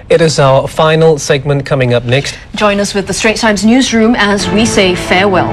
It is our final segment coming up next. Join us with the Straits Times newsroom as we say farewell.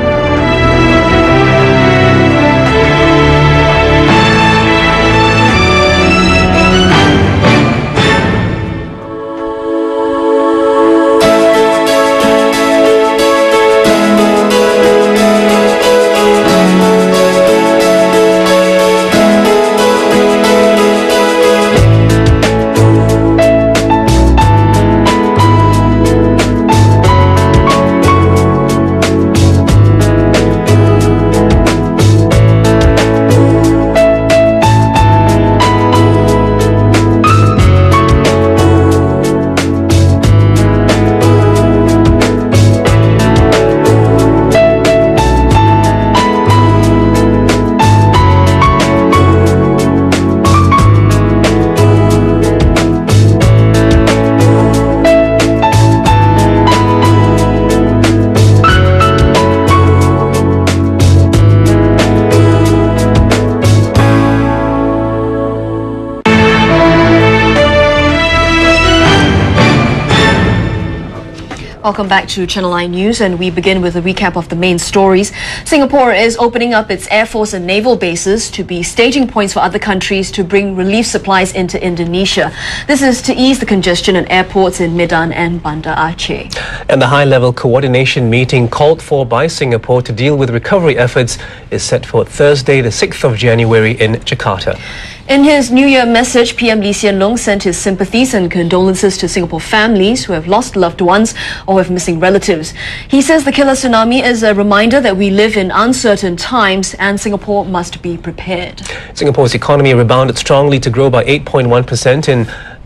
Welcome back to Channel I News, and we begin with a recap of the main stories. Singapore is opening up its Air Force and naval bases to be staging points for other countries to bring relief supplies into Indonesia. This is to ease the congestion at airports in Medan and Banda Aceh. And the high-level coordination meeting called for by Singapore to deal with recovery efforts is set for Thursday, the 6th of January in Jakarta. In his New Year message, PM Lee Hsien Loong sent his sympathies and condolences to Singapore families who have lost loved ones or have missing relatives. He says the killer tsunami is a reminder that we live in uncertain times and Singapore must be prepared. Singapore's economy rebounded strongly to grow by 8.1% in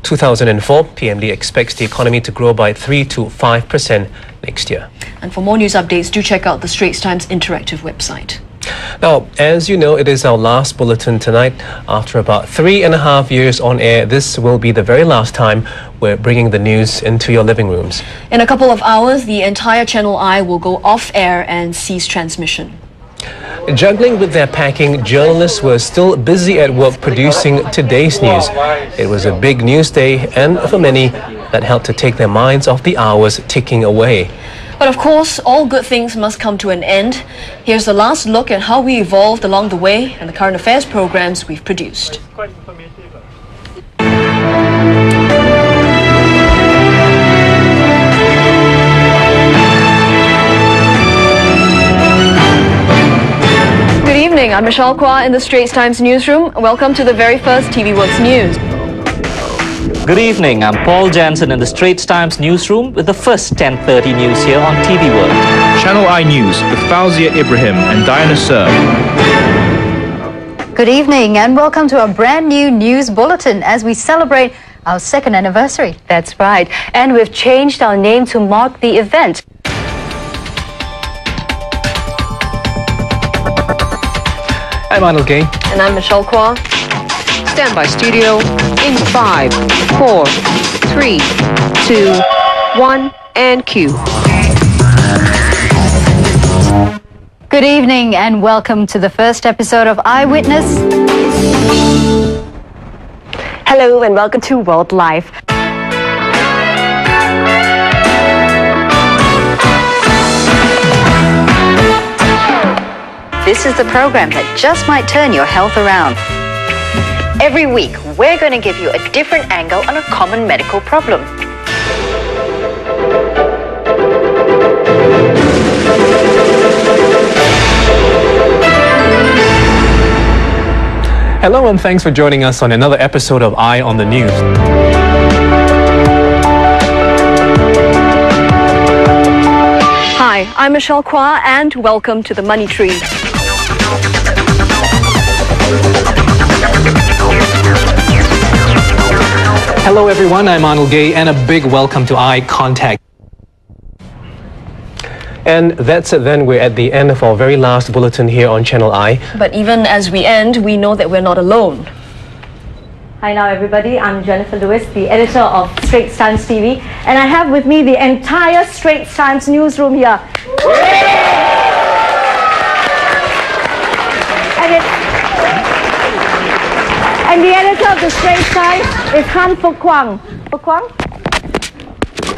2004. PM Lee expects the economy to grow by 3 to 5% next year. And for more news updates, do check out the Straits Times interactive website. Now, as you know, it is our last bulletin tonight. After about 3.5 years on air, this will be the very last time we're bringing the news into your living rooms. In a couple of hours, the entire Channel I will go off air and cease transmission. Juggling with their packing, journalists were still busy at work producing today's news. It was a big news day, and for many, that helped to take their minds off the hours ticking away. But of course, all good things must come to an end. Here's the last look at how we evolved along the way and the current affairs programs we've produced. Good evening, I'm Michelle Quah in the Straits Times newsroom. Welcome to the very first TV Works News. Good evening, I'm Paul Jansen in the Straits Times newsroom with the first 10:30 news here on TV World. Channel I News with Fauzia Ibrahim and Diana Sir. Good evening and welcome to a brand new news bulletin as we celebrate our 2nd anniversary. That's right, and we've changed our name to mark the event. I'm Arnold. And I'm Michelle Quah. Standby studio in 5, 4, 3, 2, 1, and cue. Good evening and welcome to the first episode of Eyewitness. Hello and welcome to World Life. This is the program that just might turn your health around. Every week, we're going to give you a different angle on a common medical problem. Hello and thanks for joining us on another episode of Eye on the News. Hi, I'm Michelle Quah and welcome to the Money Tree. Hello everyone, I'm Arnold Gay and a big welcome to Eye Contact. And that's it then, we're at the end of our very last bulletin here on Channel I. But even as we end, we know that we're not alone. Hi now everybody, I'm Jennifer Lewis, the editor of Straits Times TV, and I have with me the entire Straits Times newsroom here. And the editor of the Straits Times is Han Fuk Kwang. Fuk Kwang?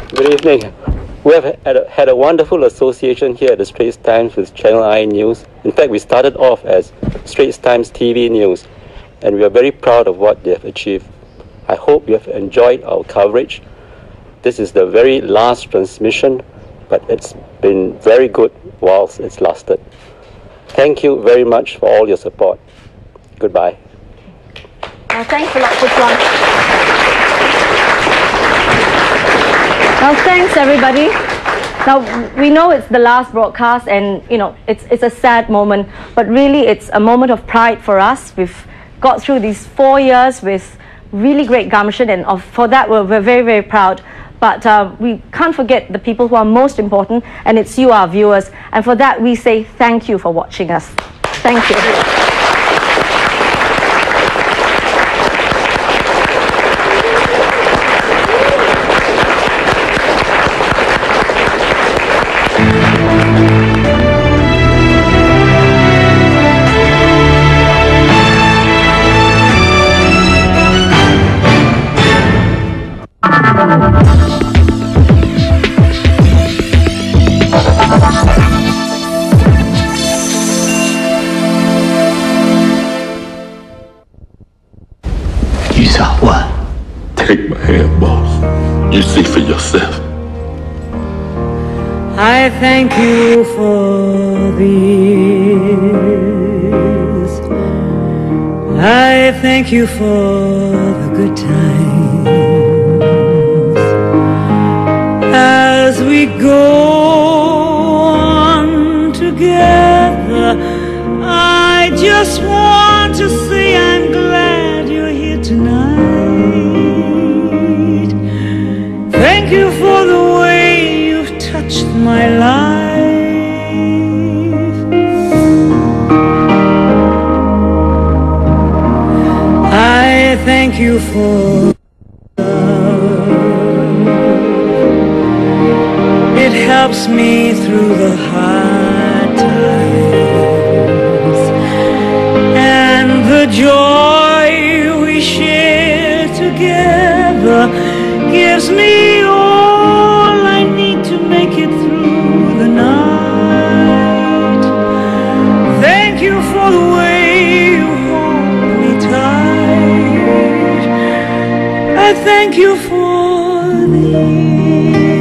Good evening. We have had a wonderful association here at the Straits Times with Channel I News. In fact, we started off as Straits Times TV News, and we are very proud of what they have achieved. I hope you have enjoyed our coverage. This is the very last transmission, but it's been very good whilst it's lasted. Thank you very much for all your support. Goodbye. Thanks a lot, Puchuan. Now, thanks everybody. Now, we know it's the last broadcast and, you know, it's a sad moment, but really it's a moment of pride for us. We've got through these 4 years with really great gumption, and for that we're very, very proud. But we can't forget the people who are most important, and it's you, our viewers. And for that, we say thank you for watching us. Thank you. Take my hand, boss. You see for yourself. I thank you for this. I thank you for the good times. As we go on together, I just want to say I'm glad you're here tonight. Thank you for the way you've touched my life. I thank you for love. It helps me through the hard times, and the joy we share together gives me all I need to make it through the night. Thank you for the way you hold me tight. I thank you for this.